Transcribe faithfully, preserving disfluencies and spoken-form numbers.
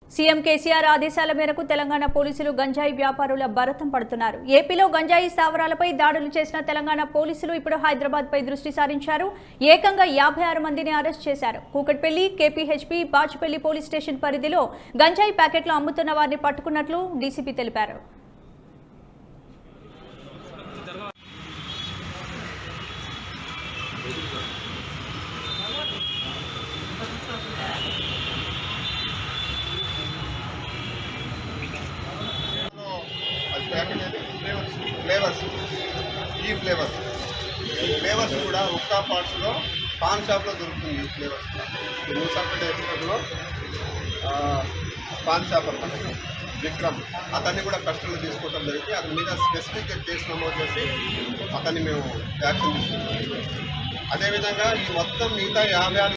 CM KCR ఆదేశాల మేరకు తెలంగాణ పోలీసులు గంజాయి వ్యాపారుల భరతం పడుతున్నారు. ఏపీలో గంజాయి స్థావరాలపై దాడులు చేసిన తెలంగాణ పోలీసులు ఇప్పుడు హైదరాబాద్ పై దృష్టి సారించారు. ఏకంగా యాభై ఆరు మందిని అరెస్ట్ చేశారు. Kukatpally, KPHB, Bachupally police station పరిధిలో గంజాయి ప్యాకెట్లు అమ్ముతున్న వారిని పట్టుకున్నట్లు డీసీపీ తెలిపారు. ఫ్లేవర్స్ ఈ ఫ్లేవర్స్ ఈ ఫ్లేవర్స్ కూడా ఉక్కా పార్ట్స్లో పాన్ షాప్లో దొరుకుతుంది. ఈ ఫ్లేవర్స్ మూసాపేట ఎక్స్ప్రెస్లో పాన్ షాప్ అనమాట విక్రమ్ అతన్ని కూడా కస్టడీలో తీసుకోవడం జరిగింది. అతని మీద స్పెసిఫిక్ కేసు నమోదు చేసి అతన్ని మేము యాక్షన్ తీసుకుంటాం. అదేవిధంగా ఈ మొత్తం మిగతా యాభై